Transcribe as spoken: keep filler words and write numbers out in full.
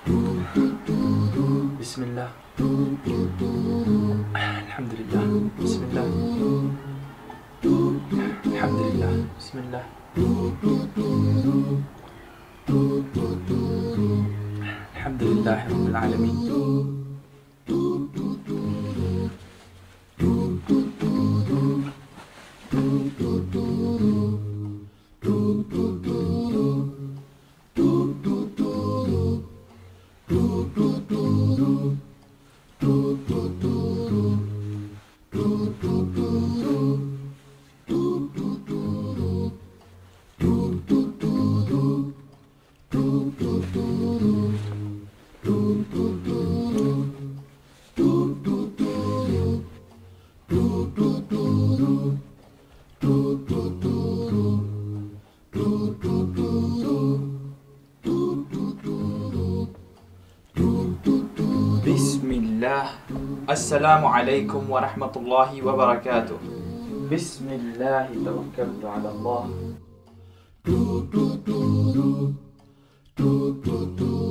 Bismillah. Alhamdulillah. Bismillah. Alhamdulillah. Bismillah. Alhamdulillah Rabbil Alamin. Bismillah. Assalamualaikum warahmatullahi wabarakatuh. Bismillah. Tawakkaltu ala Allah.